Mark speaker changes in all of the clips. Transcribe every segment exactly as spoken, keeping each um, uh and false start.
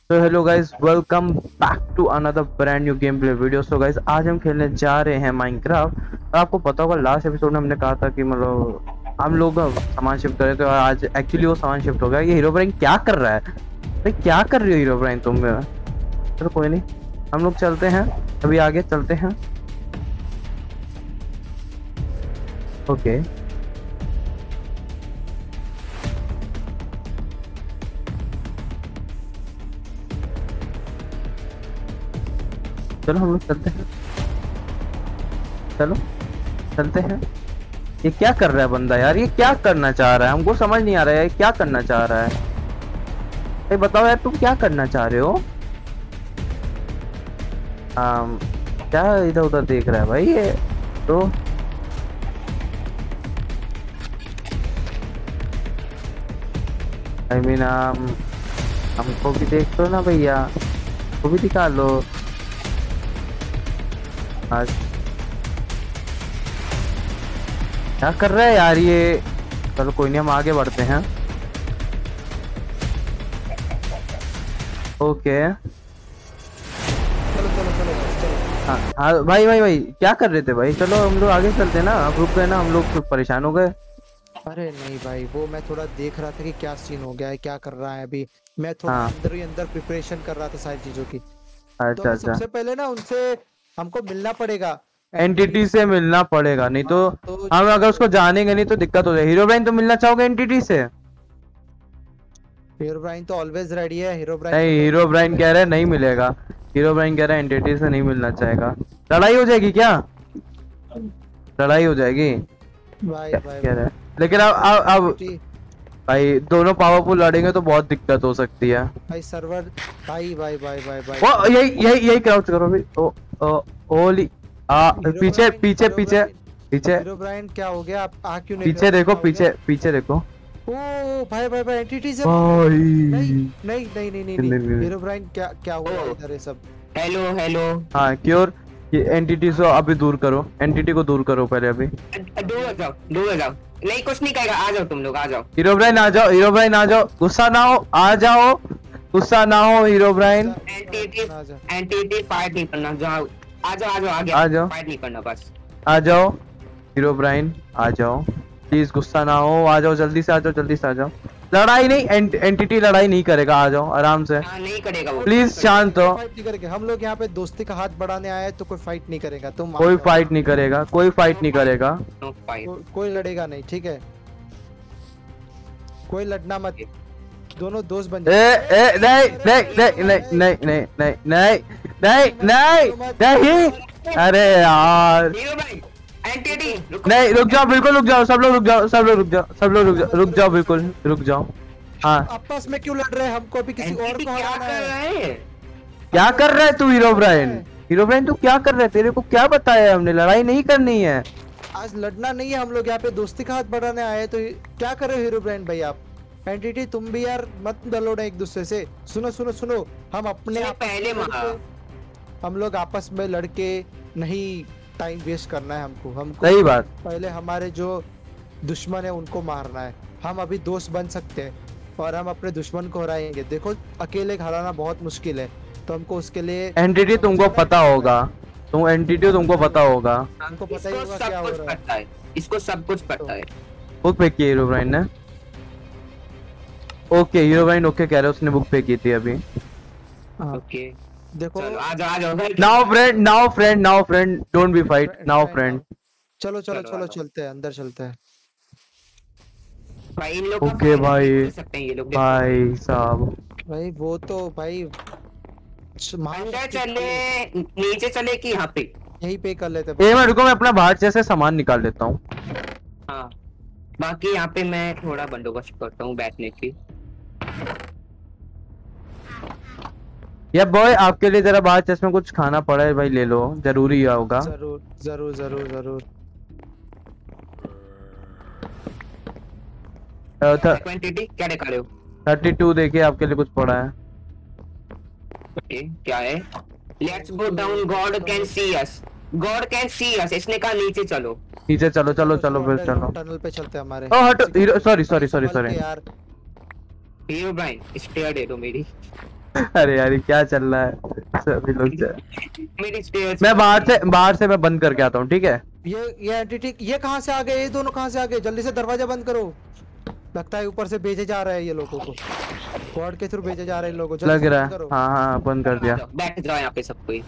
Speaker 1: तो hello guys, welcome back to another brand new game play video. So guys, आज हम खेलने जा रहे हैं माइनक्राफ्ट। आपको पता होगा लास्ट एपिसोड में हमने कहा था कि मतलब हम लोग सामान शिफ्ट कर रहे थे और आज एक्चुअली वो सामान शिफ्ट हो गया। ये हीरो ब्राइन क्या कर रहा है भाई? क्या कर रही हो हीरो ब्राइन तुम? चलो कोई नहीं, हम लोग चलते हैं, अभी आगे चलते हैं। ओके चलो हम लोग चलते हैं, चलो चलते हैं। ये क्या कर रहा है बंदा यार? ये क्या करना चाह रहा है? हमको समझ नहीं आ रहा है ये क्या करना चाह रहा है। भाई बताओ यार, तुम क्या करना चाह रहे हो? आम, क्या इधर उधर देख रहा है भाई ये? तो आई मीन um, हमको भी देख लो ना भैया, वो भी दिखा लो आज। क्या कर रहा है यार ये? चलो कोई नहीं, हम आगे बढ़ते हैं। ओके
Speaker 2: चलो चलो चलो बस चलो।
Speaker 1: हाँ हाँ भाई भाई भाई क्या कर रहे थे भाई? चलो हम लोग आगे चलते हैं ना, अब रुक गए ना हम लोग, तो परेशान हो गए।
Speaker 2: अरे नहीं भाई, वो मैं थोड़ा देख रहा था कि क्या सीन हो गया है, क्या कर रहा है अभी। मैं थोड़ा
Speaker 1: हाँ
Speaker 2: अंदर ही अंदर प्रिपरेशन कर रहा था सारी चीजों की। तो
Speaker 1: अच्छा
Speaker 2: हमें
Speaker 1: अच्छा,
Speaker 2: सबसे पहले ना उनसे हमको मिलना पड़ेगा, एंटिटी
Speaker 1: एंटिटी से
Speaker 2: से।
Speaker 1: मिलना पड़ेगा, नहीं तो
Speaker 2: हाँ तो
Speaker 1: हम अगर उसको जानेंगे नहीं तो दिक्कत हो जाए। हीरो ब्राइन, तो मिलना चाहोगे एंटिटी से?
Speaker 2: हीरो ब्राइन तो ऑलवेज रेडी है, हीरो ब्राइन
Speaker 1: नहीं,
Speaker 2: को कहीं
Speaker 1: हीरो
Speaker 2: नहीं
Speaker 1: ब्राइन कह
Speaker 2: मिलेगा।
Speaker 1: रहे हैं नहीं मिलेगा। हीरो ब्राइन कह रहे हैं एंटिटी से नहीं मिलना चाहेगा। लड़ाई हो जाएगी क्या? लड़ाई हो जाएगी
Speaker 2: भाई
Speaker 1: क्या
Speaker 2: भाई
Speaker 1: कह रहे
Speaker 2: भाई
Speaker 1: हैं? लेकिन अब अब अब
Speaker 2: एंटिटी।
Speaker 1: भाई दोनों पावरफुल लड़ेंगे तो बहुत दिक्कत हो सकती है।
Speaker 2: भाई सर्वर। भाई भाई भाई भाई भाई
Speaker 1: वो
Speaker 2: भाई
Speaker 1: यही यही यही क्राउच करो भाई। ओ ओ ओली आ
Speaker 2: हीरो
Speaker 1: पीछे
Speaker 2: ब्राइन
Speaker 1: पीछे
Speaker 2: हीरो
Speaker 1: पीछे
Speaker 2: ब्राइन
Speaker 1: पीछे
Speaker 2: हीरो ब्राइन क्या हो गया? आप आ क्यों नहीं रहे
Speaker 1: पीछे
Speaker 2: हो?
Speaker 1: देखो,
Speaker 2: क्या हो गया?
Speaker 1: पीछे पीछे देखो
Speaker 2: ओ भाई भाई भाई एंटिटी से।
Speaker 1: भाई।
Speaker 2: नहीं नहीं नहीं नहीं नहीं
Speaker 1: नहीं,
Speaker 2: नहीं।
Speaker 1: नहीं, नहीं।
Speaker 2: हीरो ब्राइन क्या क्या हुआ
Speaker 3: ओ
Speaker 2: इधर ये सब?
Speaker 3: Hello hello.
Speaker 1: हाँ क्योर, ये एंटिटी को अभी दूर करो, एंटिटी को दूर करो पहले अभी।
Speaker 3: दूर हो जाओ, दूर हो जाओ। नहीं कुछ नहीं कहेगा, आ जाओ तुम लोग, आ जाओ।
Speaker 1: हीरो ब्राइन आ जाओ, हीरो ब्राइन आ जाओ, गुस्सा ना हो, आ जाओ, गुस्सा ना हो हीरो ब्राइन।
Speaker 3: एंटिटी
Speaker 2: ना जा।
Speaker 3: एंटिटी फाइट नहीं करना, जाओ। आ जाओ आ जाओ, आ गया।
Speaker 1: आ जाओ,
Speaker 3: फाइट नहीं करना बस।
Speaker 1: आ जाओ हीरो ब्राइन, आ जाओ प्लीज, गुस्सा ना हो, आ जाओ जल्दी से, आ जाओ जल्दी से, आ जाओ। लड़ाई नहीं, एंट, एंटिटी लड़ाई नहीं करेगा, आ जाओ आराम से,
Speaker 3: हाँ नहीं करेगा वो,
Speaker 1: प्लीज
Speaker 3: नहीं करेगा।
Speaker 1: शांत हो।
Speaker 2: फाइट नहीं करेंगे हम लोग यहाँ पे, दोस्ती का हाथ बढ़ाने आए हैं तो कोई फाइट नहीं करेगा, तुम मान
Speaker 1: कोई
Speaker 2: जाओ।
Speaker 1: फाइट नहीं करेगा, कोई फाइट
Speaker 3: नो
Speaker 1: नहीं
Speaker 3: फाइट,
Speaker 1: करेगा।
Speaker 3: No fight.
Speaker 2: को, कोई लड़ेगा नहीं, ठीक है? कोई लड़ना मत। दोनों दोस्त बन
Speaker 1: ए
Speaker 2: जाओ।
Speaker 1: ए नहीं नहीं नहीं नहीं नहीं नहीं नहीं नहीं नहीं नहीं नहीं, अरे यार
Speaker 3: हीरो भाई, एंटिटी रुको।
Speaker 1: नहीं, रुक जाओ, बिल्कुल रुक जाओ, सब लोग रुक जाओ, सब लोग रुक जाओ, सब लोग रुक जाओ, रुक जाओ, बिल्कुल रुक जाओ। हाँ
Speaker 2: आपस में क्यों लड़ रहे हैं? हमको भी किसी और
Speaker 3: एंटिटी
Speaker 2: को
Speaker 3: क्या
Speaker 2: हराना
Speaker 3: कर रहा
Speaker 2: है।
Speaker 3: है?
Speaker 1: क्या कर रहा है तू हीरो ब्राइन?
Speaker 2: है।
Speaker 1: हीरो ब्राइन तू क्या कर रहा है? तेरे को क्या बताया हमने? लड़ाई नहीं करनी है।
Speaker 2: आज लड़ना नहीं है, हम लोग यहाँ पे दोस्ती का हाथ बढ़ाने आए हैं, तो क्या कर रहे हो हीरो ब्रांड भाई आप? एंटिटी तुम भी यार मत लड़ो ना एक दूसरे से। सुनो सुनो सुनो, हम अपने
Speaker 3: उसने
Speaker 2: आपस
Speaker 3: पहले
Speaker 2: में
Speaker 3: मारा।
Speaker 2: लड़के- हम लोग आपस में लड़के नहीं टाइम वेस्ट करना है हमको। हमको
Speaker 1: सही बात।
Speaker 2: पहले हमारे जो दुश्मन है उनको मारना है। हम अभी दोस्त बन सकते हैं और हम अपने दुश्मन को हराएंगे। देखो अकेले हराना बहुत मुश्किल है, तो हमको उसके लिए
Speaker 1: एंटिटी तुमको पता होगा, तुम एंटिटी तुमको पता होगा।
Speaker 2: हमको पता ही
Speaker 3: इसको
Speaker 2: होगा
Speaker 3: सब
Speaker 2: क्या हो
Speaker 3: कुछ
Speaker 2: रहा है।
Speaker 3: पता है, इसको सब कुछ पता है।
Speaker 1: बुक पे की हीरो ब्राइन ने। ओके हीरो ब्राइन ओके कह रहे, उसने बुक पे की थी अभी।
Speaker 2: हाँ,
Speaker 3: ओके
Speaker 2: देखो
Speaker 3: चलो आ जाओ, आ जाओ।
Speaker 1: Now friend, now friend, now friend, don't be fight, now friend.
Speaker 2: चलो चलो
Speaker 3: चलो, आ
Speaker 2: चलो
Speaker 3: जाओ।
Speaker 2: चलते हैं, अंदर चलते हैं।
Speaker 3: भाई इन लोग का
Speaker 1: ओके
Speaker 3: फाइट
Speaker 1: भाई,
Speaker 3: नहीं कर सकते हैं ये लोग, देखो।
Speaker 1: भाई साहब
Speaker 2: भाई वो तो भाई मार
Speaker 3: अंदर
Speaker 2: सकते
Speaker 3: चले,
Speaker 2: थे।
Speaker 3: नीचे चले कि यहाँ पे?
Speaker 2: यहीं पे कर लेते
Speaker 1: ए
Speaker 2: भाई।
Speaker 1: मैं रुको, मैं अपना बाहर से सामान निकाल लेता हूँ।
Speaker 3: हाँ, बाकी यहाँ पे मैं थोड़ा बंदोबस्त करता हूँ बैठने की।
Speaker 1: या बॉय आपके लिए जरा बाहर चेस्ट में कुछ खाना पड़ा है भाई, ले लो, जरूरी होगा।
Speaker 2: जरूर जरूर जरूर जरूर।
Speaker 3: क्वांटिटी क्या दिखा रहे हो?
Speaker 1: थर्टी टू देखिए, आपके लिए कुछ पड़ा है।
Speaker 3: ओके क्या है? Let's go down, God can see us. God can see us, इसने कहा नीचे चलो।
Speaker 1: नीचे चलो चलो चलो फिर चलो।
Speaker 2: अंडरग्राउंड टनल पे चलते हैं हमारे।
Speaker 1: ओ हटो हीरो, सॉरी सॉरी सॉरी
Speaker 2: संभल
Speaker 1: सॉरी।
Speaker 2: के यार।
Speaker 3: हीरो ब्राइन स्टेयर दे दो मेरी।
Speaker 1: अरे यार ये क्या चल रहा है, सभी लोग चल...
Speaker 3: मेरी स्टेयर्स
Speaker 1: मैं बाहर से बाहर से मैं बंद करके आता हूँ, ठीक है?
Speaker 2: ये ये एंटिटी ये कहाँ से आ गए? ये दोनों कहाँ से आ गए? जल्दी से दरवाजा बंद करो। लगता है ऊपर से भेजे जा रहे हैं ये लोगों को, गॉड के थ्रू भेजे जा रहे हैं इन लोगों को। जल्दी
Speaker 1: लग
Speaker 2: से
Speaker 1: रहा
Speaker 2: बंद
Speaker 1: है,
Speaker 2: करो।
Speaker 1: हाँ हाँ बंद कर दिया।
Speaker 3: बैठ जाओ यहाँ पे सब कोई।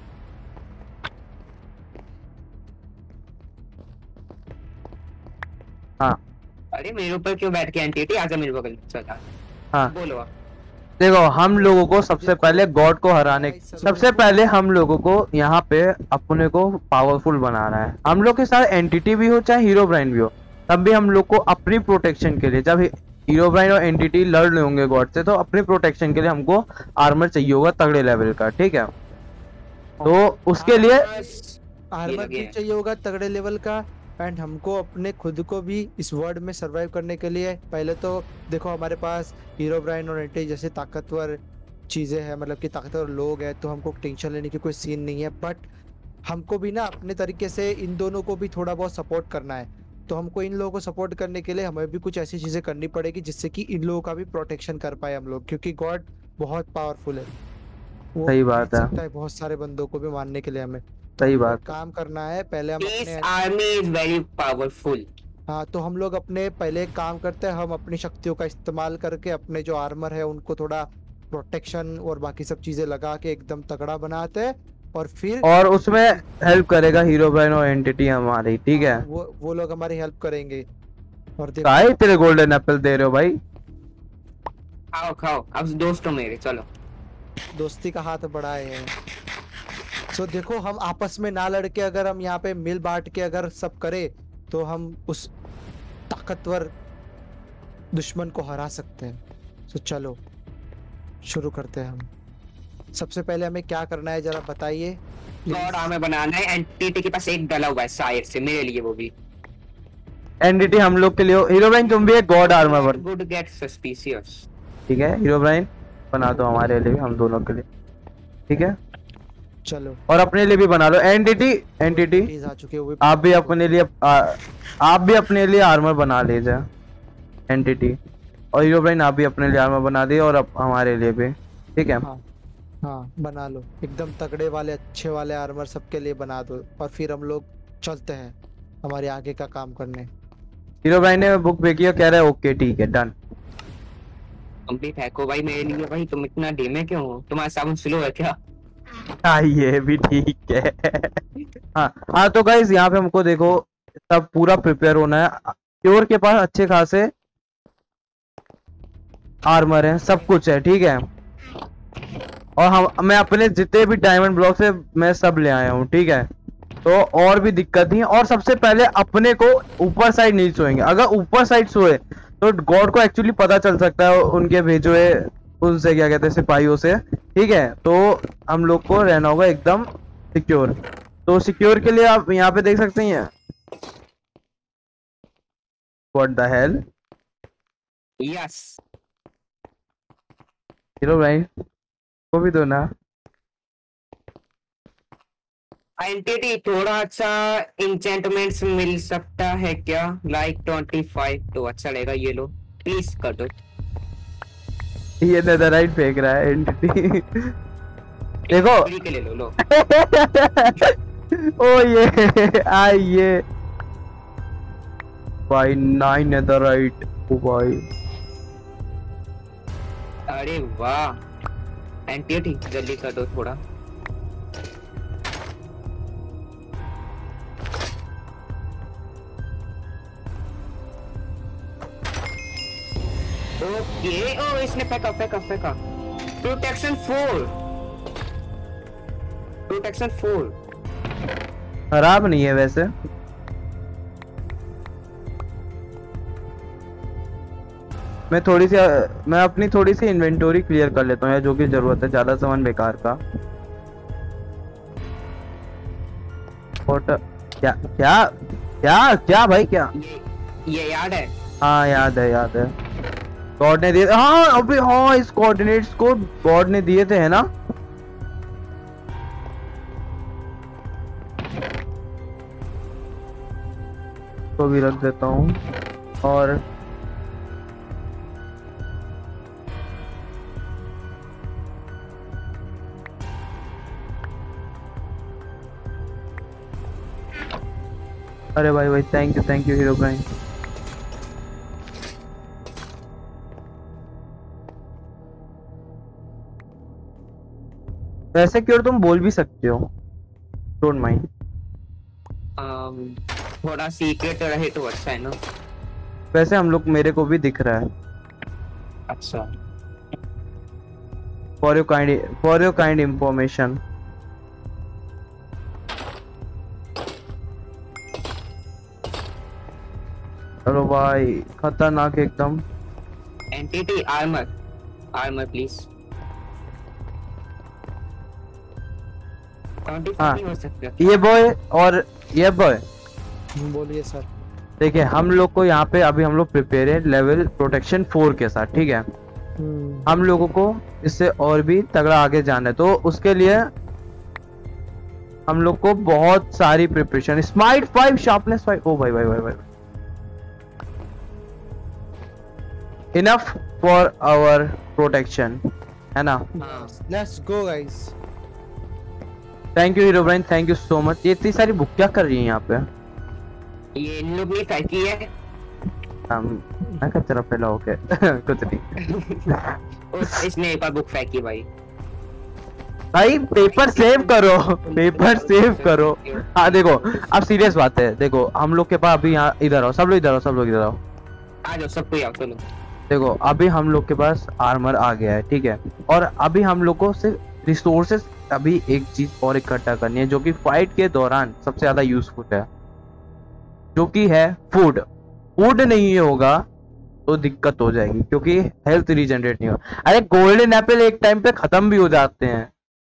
Speaker 1: हाँ
Speaker 3: अरे मेरे ऊपर क्यों बैठ के एंटिटी, आजा मेरे बगल में, चल आ।
Speaker 1: हाँ
Speaker 3: बोलो आप।
Speaker 1: देखो, हम लोगों को सबसे
Speaker 2: देखो,
Speaker 1: पहले गॉड को हराने,
Speaker 2: भाई सब
Speaker 1: सबसे
Speaker 2: लोगों-
Speaker 1: पहले हम लोगों को यहाँ पे अपने को पावरफुल बनाना है। हम लोग के साथ एंटिटी भी हो चाहे हीरो ब्राइन भी हो, तब भी हम लोग को अपनी प्रोटेक्शन के लिए, जब हीरो ब्राइन और एंटिटी लड़ रहे होंगे गॉड से, तो अपनी प्रोटेक्शन के लिए हमको आर्मर चाहिए होगा तगड़े लेवल का, ठीक है? तो उसके लिए
Speaker 2: आर्मर
Speaker 3: लगे
Speaker 2: भी
Speaker 3: हैं।
Speaker 2: चाहिए होगा तगड़े लेवल का। एंड हमको अपने खुद को भी इस वर्ल्ड में सरवाइव करने के लिए पहले तो देखो हमारे पास हीरो ब्राइन और एंटी जैसे ताकतवर चीजें हैं, मतलब कि ताकतवर लोग हैं, तो हमको टेंशन लेने की कोई सीन नहीं है। बट हमको भी ना अपने तरीके से इन दोनों को भी थोड़ा बहुत सपोर्ट करना है। तो हमको इन लोगों को सपोर्ट करने के लिए हमें भी कुछ ऐसी चीजें करनी पड़ेगी जिससे कि इन लोगों का भी प्रोटेक्शन कर पाए हम लोग, क्योंकि गॉड बहुत पावरफुल है। वो
Speaker 1: सही बात
Speaker 2: जीत
Speaker 1: है।
Speaker 2: सकता है बहुत सारे बंदों को भी मारने के लिए। हमें
Speaker 1: सही बात है।
Speaker 2: काम करना है पहले हम
Speaker 3: दिस
Speaker 2: अपने।
Speaker 3: Army is very powerful.
Speaker 2: हाँ, तो हम लोग अपने पहले एक काम करते हैं, हम अपनी शक्तियों का इस्तेमाल करके अपने जो आर्मर है उनको थोड़ा प्रोटेक्शन और बाकी सब चीजें लगा के एकदम तगड़ा बनाते हैं। और फिर
Speaker 1: और उसमें हेल्प करेगा हीरो ब्राइन और एंटिटी हमारी, ठीक है?
Speaker 2: हाँ, वो वो लोग हमारी हेल्प करेंगे। और देखो
Speaker 1: काहे तेरे गोल्डन एप्पल दे रहे हो भाई?
Speaker 3: खाओ खाओ, अब दोस्तों मेरे, चलो।
Speaker 2: दोस्ती का हाथ बढ़ाए हैं। सो देखो, हम आपस में ना लड़के अगर हम यहाँ पे मिल बांट के अगर सब करे तो हम उस ताकतवर दुश्मन को हरा सकते हैं। सो चलो शुरू करते हैं हम। सबसे पहले हमें क्या करना है जरा बताइए
Speaker 3: गॉड
Speaker 2: प्लीज।
Speaker 3: आर्मर बनाना है। एंटिटी के पास एक डला हुआ है साइड से, मेरे लिए वो भी।
Speaker 1: एनडीटी हम लोग के लिए हो। हीरो ब्राइन तुम भी एक गॉड आर्मर बन,
Speaker 3: गुड गेट सस्पिशियस।
Speaker 1: ठीक है? हीरो ब्राइन बना दो हमारे लिए, हम दोनों के लिए, ठीक है?
Speaker 2: चलो
Speaker 1: और अपने लिए भी बना लो। एनडीटी एनडीटी
Speaker 2: प्लीज आ चुके हो।
Speaker 1: आप भी अपने लिए आ, आप भी अपने लिए आर्मर बना लीजिए एनडीटी, और हीरो ब्राइन आप भी अपने लिए आर्मर बना दिए, और अब हमारे लिए भी, ठीक है?
Speaker 2: हाँ हाँ बना लो, एकदम तगड़े वाले अच्छे वाले आर्मर सबके लिए बना दो। और फिर हम लोग चलते हैं हमारे आगे का काम करने।
Speaker 1: हीरो ब्राइन ने बुक फेंकी है, कह रहा है ओके ठीक है डन।
Speaker 3: तुम भी फेंको भाई मेरे लिए। भाई तुम इतना धीमे क्यों हो? तुम्हारा साबुन स्लो है क्या?
Speaker 1: हाँ ये भी ठीक है। हाँ हाँ, तो गाइस यहाँ पे हमको देखो सब पूरा प्रिपेयर होना है। क्योर के पास अच्छे खासे आर्मर है, सब कुछ है, ठीक है? और हम मैं अपने जितने भी डायमंड ब्लॉक्स है मैं सब ले आया हूँ, ठीक है? तो और भी दिक्कत नहीं है। और सबसे पहले अपने को ऊपर साइड नहीं सोएंगे। अगर ऊपर साइड सोए तो गॉड को एक्चुअली पता चल सकता है उनके भेजे हुए उनसे, क्या कहते हैं, सिपाहियों से, ठीक है? तो हम लोग को रहना होगा एकदम सिक्योर। तो सिक्योर के लिए आप यहाँ पे देख सकते हैं what the hell.
Speaker 3: Yes.
Speaker 1: Herobrine को भी दो ना।
Speaker 3: एंटिटी थोड़ा अच्छा इंचेंटमेंट्स मिल सकता है क्या? लाइक ट्वेंटी फाइव तो अच्छा रहेगा, ये लो प्लीज कर दो।
Speaker 1: ये नेदरराइट फेंक रहा है एंटिटी। देखो
Speaker 3: फ्री के ले लो, लो।
Speaker 1: ओ ये आइए भाई, नाइन नेदरराइट। ओ भाई
Speaker 3: अरे वाह, एंटिटी जल्दी कर दो थोड़ा। ओके, ओ इसने फेंका फेंका फेंका। Protection four, protection four.
Speaker 1: खराब नहीं है वैसे। मैं थोड़ी सी मैं अपनी थोड़ी सी इन्वेंटरी क्लियर कर लेता हूँ, जो कि जरूरत है, ज्यादा सामान बेकार का। और क्या क्या क्या क्या भाई क्या?
Speaker 3: ये ये याद है?
Speaker 1: हाँ याद है याद है। गॉड ने दिए, हाँ अभी हाँ इस कोऑर्डिनेट्स को गॉड ने दिए थे, है ना? तो भी रख देता हूँ। और अरे भाई भाई thank you thank you Herobrine. वैसे क्यों तुम बोल भी सकते हो, डोंट माइंड।
Speaker 3: um, थोड़ा सीक्रेट रहे तो अच्छा है ना।
Speaker 1: वैसे हम लोग, मेरे को भी दिख रहा है।
Speaker 3: अच्छा
Speaker 1: for your kind for your kind information. चलो भाई खतरनाक एकदम।
Speaker 3: Entity armour, armour please. Twenty
Speaker 1: हाँ
Speaker 3: नहीं हो सकता।
Speaker 1: ये बॉय और ये बॉय,
Speaker 2: हम्म, बोलिए सर।
Speaker 1: देखिए हम लोग को यहाँ पे अभी हम लोग प्रिपेयर है लेवल प्रोटेक्शन फोर के साथ, ठीक है।
Speaker 2: हम्म,
Speaker 1: हम लोगों को इससे और भी तगड़ा आगे जाना है, तो उसके लिए हम लोग को बहुत सारी preparation. Smite five, sharpness five, ओ भाई भाई भाई भाई, इनफ फॉर आवर प्रोटेक्शन, है ना।
Speaker 3: हाँ
Speaker 2: let's go guys.
Speaker 1: Thank you Herobrine, thank you so much. ये इतनी सारी बुक क्या कर रही है यहाँ पे?
Speaker 3: ये इन लोग ने फेंकी है।
Speaker 1: हम मैं क्या तरफ फैला होके कुछ नहीं।
Speaker 3: उस इसने एक और बुक फेंकी भाई।
Speaker 1: भाई पेपर सेव करो, पेपर सेव करो। हाँ देखो अब सीरियस बात है, देखो हम लोग के पास अभी यहाँ, इधर आओ सब लोग, इधर आओ सब लोग, इधर आओ।
Speaker 3: आ जाओ सबको आओ चलो।
Speaker 1: देखो अभी हम लोग के पास आर्मर आ गया है, ठीक है। और अभी हम लोग को सिर्फ रिसोर्सेस, अभी एक चीज और इकट्ठा करनी है जो कि फाइट के दौरान सबसे ज्यादा यूजफुल है, जो कि है फूड। फूड नहीं होगा तो दिक्कत हो जाएगी, क्योंकि हेल्थ रीजनरेट नहीं होगा। अरे गोल्डन एप्पल एक टाइम पे खत्म भी हो जाते हैं।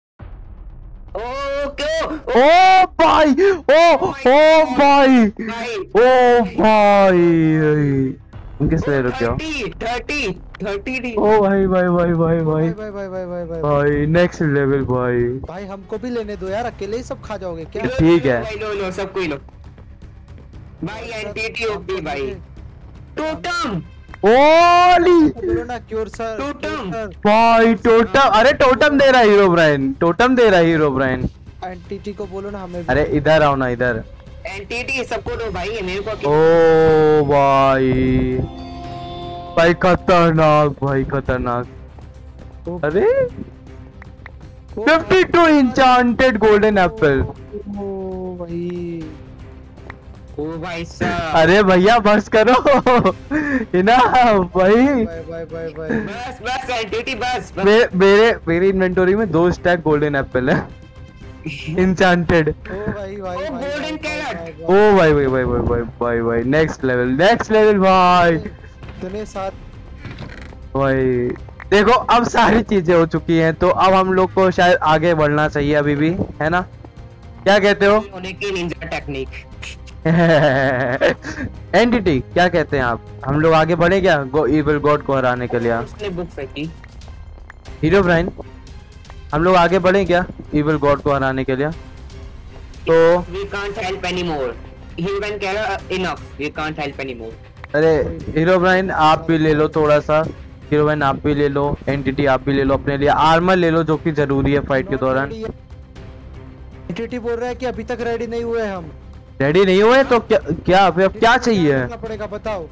Speaker 3: ओ क्यों?
Speaker 1: ओ भाई, ओ ओ भाई,
Speaker 3: भाई
Speaker 1: ओ भाई, तुम किस ले रहे हो?
Speaker 3: Thirty thirty thirty D.
Speaker 1: ओ भाई भाई भाई भाई भाई
Speaker 2: भाई भाई भाई भाई भाई
Speaker 1: भाई नेक्स्ट लेवल भाई।
Speaker 2: भाई हमको भी लेने दो यार, अकेले ही सब खा जाओगे क्या?
Speaker 1: ठीक है।
Speaker 3: भाई लो लो सबको ही लो भाई। एंटिटी ओपी भाई। टोटम
Speaker 1: ओली
Speaker 2: बोलो ना क्योर सर।
Speaker 3: टोटम।
Speaker 1: भाई टोटम, अरे टोटम दे रहा है हीरो ब्राइन, टोटम दे रहा है हीरो ब्राइन।
Speaker 2: एंटिटी को बोलो ना हमें भी।
Speaker 1: अरे इधर आओ ना, इधर।
Speaker 3: एंटिटी सबको दो भाई, मेरे को
Speaker 1: ओ
Speaker 3: अकेले-
Speaker 1: भाई, भाई खतरनाक, भाई खतरनाक।
Speaker 2: ओ,
Speaker 1: अरे
Speaker 2: ओ,
Speaker 1: fifty two enchanted golden apple.
Speaker 2: ओ भाई
Speaker 3: ओ भाई साहब।
Speaker 1: अरे भैया बस करो इना भाई।
Speaker 2: भाई भाई भाई भाई
Speaker 3: बस बस एंटिटी बस बस।
Speaker 1: मे, मेरे मेरी इन्वेंटरी में दो स्टैक गोल्डन एप्पल है इंचांटेड।
Speaker 2: ओ भाई भाई
Speaker 3: ओ,
Speaker 2: भाई,
Speaker 3: golden
Speaker 2: भाई,
Speaker 3: carrot।
Speaker 2: भाई,
Speaker 1: ओ
Speaker 2: भाई,
Speaker 1: भाई भाई भाई भाई भाई भाई भाई नेक्स्ट लेवल, नेक्स्ट लेवल भाई।
Speaker 2: इतने साथ
Speaker 1: भाई देखो अब सारी चीजें हो चुकी हैं, तो अब हम लोग को शायद आगे बढ़ना चाहिए अभी भी, है ना? क्या कहते हो?
Speaker 3: होने की निंजा टेक्निक।
Speaker 1: एंटिटी क्या कहते हैं आप? हम लोग आगे बढ़े क्या गो इविल गॉड को हराने के लिए?
Speaker 3: उसने बुक फेंकी।
Speaker 1: हीरो ब्राइन हम लोग आगे बढ़े क्या इविल गॉड को हराने के लिए? तो
Speaker 3: We can't help anymore. He can carry enough. We can't help anymore.
Speaker 1: अरे हीरो ब्राइन आप भी ले लो थोड़ा सा, हीरो ब्राइन आप भी ले लो, एंटिटी आप भी ले लो, अपने लिए आर्मर ले लो जो कि जरूरी है फाइट के दौरान।
Speaker 2: एंटिटी बोल रहा है कि अभी तक रेडी नहीं हुए हम।
Speaker 1: रेडी नहीं हुए तो क्या क्या फिर अब क्या चाहिए?
Speaker 2: करना पड़ेगा बताओ।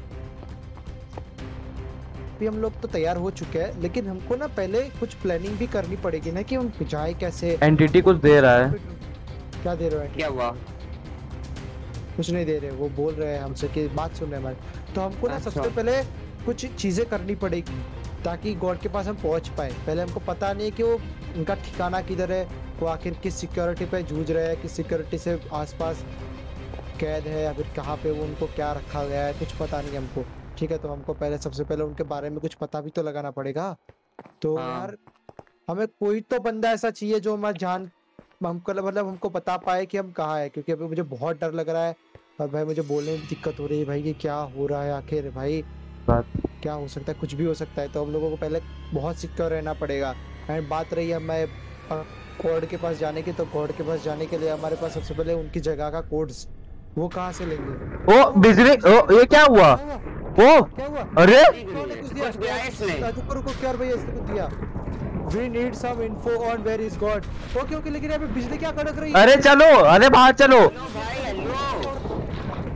Speaker 2: अभी हम लोग तो तैयार हो चुके हैं, लेकिन हमको ना पहले कुछ प्लानिंग भी करनी पड़ेगी ना कि हम जाए कैसे।
Speaker 1: एंटिटी कुछ दे रहा है।
Speaker 2: क्या दे रहे हो?
Speaker 3: क्या हुआ?
Speaker 2: कुछ नहीं दे रहे, वो बोल रहे हैं हमसे कि बात सुन रहे हैं हमारी। तो हमको ना
Speaker 3: अच्छा।
Speaker 2: सबसे पहले कुछ चीजें करनी पड़ेगी ताकि गॉड के पास हम पहुंच पाए। पहले हमको पता नहीं है कि वो उनका ठिकाना किधर है, वो आखिर किस सिक्योरिटी पे जूझ रहे हैं, किस सिक्योरिटी से आसपास कैद है, या फिर कहाँ पे वो उनको क्या रखा गया है, कुछ पता नहीं हमको। ठीक है, तो हमको पहले सबसे पहले उनके बारे में कुछ पता भी तो लगाना पड़ेगा। तो
Speaker 3: हाँ।
Speaker 2: यार हमें कोई तो बंदा ऐसा चाहिए जो हमारा जान हमको मतलब हमको बता पाए कि हम कहाँ है, क्योंकि अभी मुझे बहुत डर लग रहा है और भाई मुझे बोलने में दिक्कत हो रही है भाई कि क्या हो रहा है आखिर। भाई
Speaker 1: बात
Speaker 2: क्या हो सकता है, कुछ भी हो सकता है। तो हम लोगों को पहले बहुत सिक्योर रहना पड़ेगा। एंड बात रही है हमें गॉड के पास जाने की, तो गॉड के पास जाने के लिए हमारे पास सबसे पहले उनकी जगह का कोड्स वो कहाँ से लेंगे?
Speaker 1: ओ बिजली, ओ ये क्या हुआ?
Speaker 2: क्या हुआ?
Speaker 1: ओ
Speaker 2: क्या हुआ?
Speaker 1: अरे
Speaker 2: कौन ने कुछ दिया?
Speaker 3: कुछ दिया है इसने।
Speaker 2: रुको रुको, क्या भैया इसने कुछ दिया? We need some info on where is God. Okay okay, लेकिन यहाँ पे बिजली क्या कड़क रही है?
Speaker 1: अरे चलो, अरे बाहर चलो।
Speaker 3: हेलो भाई हेलो।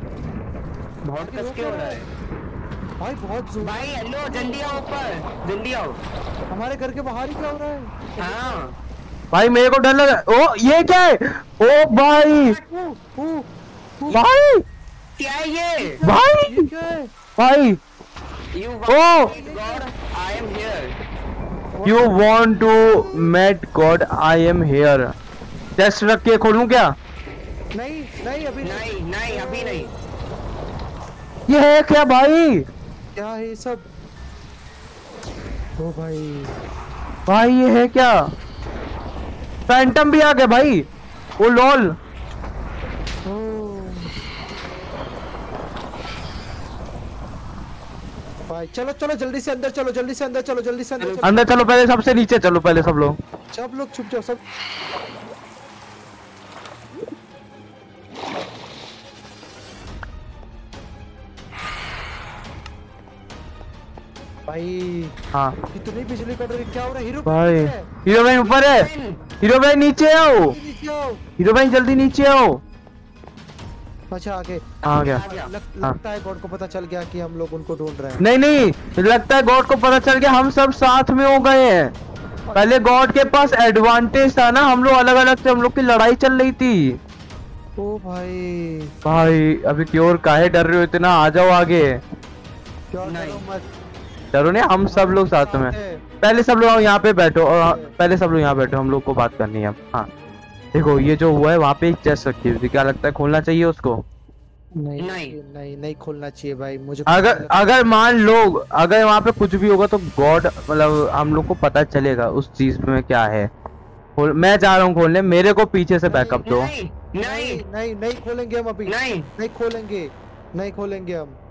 Speaker 3: बहुत कस के हो रहा है
Speaker 2: भाई बहुत जोर।
Speaker 3: भाई। हेलो जल्दी आओ ऊपर, जल्दी आओ।
Speaker 2: हमारे घर के बाहर ही क्या हो रहा है?
Speaker 3: हाँ
Speaker 1: भाई मेरे को डर लगा। ओ ये क्या है? ओ भाई
Speaker 2: ओ, ओ, ओ,
Speaker 1: भाई
Speaker 3: क्या है ये?
Speaker 1: भाई
Speaker 2: ये क्या है?
Speaker 1: भाई
Speaker 3: You
Speaker 1: Oh!
Speaker 3: want God? I am here.
Speaker 1: You want to met God I am here. Test रख के खोलूं क्या?
Speaker 2: नहीं नहीं अभी नहीं।
Speaker 3: नहीं नहीं अभी नहीं।
Speaker 1: ये है क्या भाई?
Speaker 2: क्या है ये सब? ओ भाई
Speaker 1: भाई ये है क्या? फैंटम भी आ गया भाई। ओ लॉल।
Speaker 2: ओ भाई चलो चलो जल्दी से अंदर चलो, जल्दी से अंदर चलो, जल्दी से अंदर चलो।
Speaker 1: अंदर चलो, पहले सबसे नीचे चलो, पहले सब लोग।
Speaker 2: सब लोग छुप जाओ सब। भाई
Speaker 1: हाँ
Speaker 2: कितनी बिजली कट रही, क्या हो रहा है? हीरो
Speaker 1: भाई
Speaker 2: नीचे है।
Speaker 1: हीरो भाई ऊपर है। हीरो भाई नीचे आओ।
Speaker 2: नीचे आओ।
Speaker 1: हीरो भाई जल्दी नीचे आओ।
Speaker 2: अच्छा आगे
Speaker 1: आ गया।
Speaker 2: लग, लगता है गॉड को पता चल गया कि हम लोग उनको ढूंढ रहे हैं।
Speaker 1: नहीं नहीं, लगता है गॉड को पता चल गया हम सब साथ में हो गए हैं। पहले गॉड के पास एडवांटेज था ना, हम लोग अलग अलग थे, हम लोग की लड़ाई चल रही थी।
Speaker 2: ओ भाई
Speaker 1: भाई अभी क्योर काहे डर रहे हो इतना? आ जाओ आगे।
Speaker 2: क्या
Speaker 3: नहीं।
Speaker 2: करो मत।
Speaker 1: डरो नहीं, हम सब लोग साथ में। पहले सब लोग यहाँ पे बैठो, और पहले सब लोग यहाँ बैठो, हम लोग को बात करनी है अब। हाँ देखो ये जो हुआ है, वहाँ पे एक चेस्ट रखी हुई थी, क्या लगता है खोलना चाहिए उसको?
Speaker 2: नहीं
Speaker 3: नहीं।
Speaker 2: नहीं नहीं खोलना चाहिए भाई मुझे।
Speaker 1: अगर अगर मान लो अगर वहाँ पे कुछ भी होगा तो गॉड मतलब हम लोग को पता चलेगा उस चीज में क्या है। खोल, मैं जा रहा हूँ खोलने, मेरे को पीछे से बैकअप दो।
Speaker 3: नहीं नहीं
Speaker 2: नहीं नहीं नहीं खोलेंगे हम अभी।
Speaker 3: नहीं
Speaker 2: नहीं खोलेंगे नहीं खोलेंगे हम।